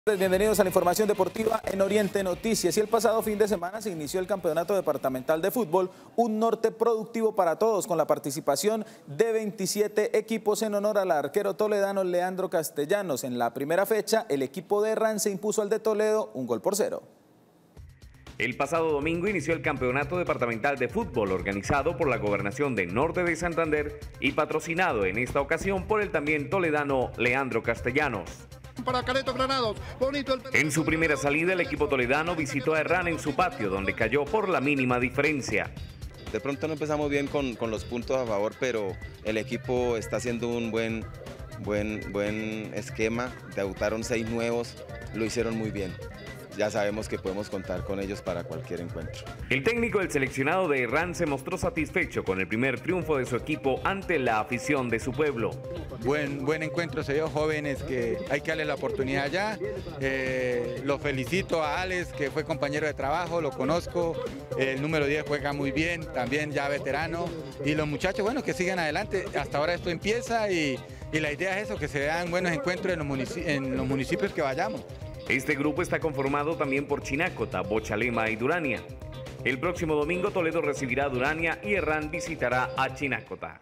Bienvenidos a la información deportiva en Oriente Noticias. Y el pasado fin de semana se inició el Campeonato Departamental de Fútbol, un norte productivo para todos, con la participación de 27 equipos en honor al arquero toledano Leandro Castellanos. En la primera fecha, el equipo de Herrán se impuso al de Toledo 1-0. El pasado domingo inició el Campeonato Departamental de Fútbol organizado por la Gobernación de Norte de Santander y patrocinado en esta ocasión por el también toledano Leandro Castellanos. Para Careto Granados, bonito En su primera salida, el equipo toledano visitó a Herrán en su patio, donde cayó por la mínima diferencia. De pronto no empezamos bien con los puntos a favor, pero el equipo está haciendo un buen esquema. Debutaron 6 nuevos, lo hicieron muy bien. Ya sabemos que podemos contar con ellos para cualquier encuentro. El técnico del seleccionado de Herrán se mostró satisfecho con el primer triunfo de su equipo ante la afición de su pueblo. Buen encuentro, se dio jóvenes que hay que darle la oportunidad ya. Lo felicito a Alex, que fue compañero de trabajo, lo conozco. El número 10 juega muy bien, también ya veterano. Y los muchachos, bueno, que sigan adelante. Hasta ahora esto empieza y la idea es eso, que se vean buenos encuentros en los municipios que vayamos. Este grupo está conformado también por Chinácota, Bochalema y Durania. El próximo domingo Toledo recibirá a Durania y Herrán visitará a Chinácota.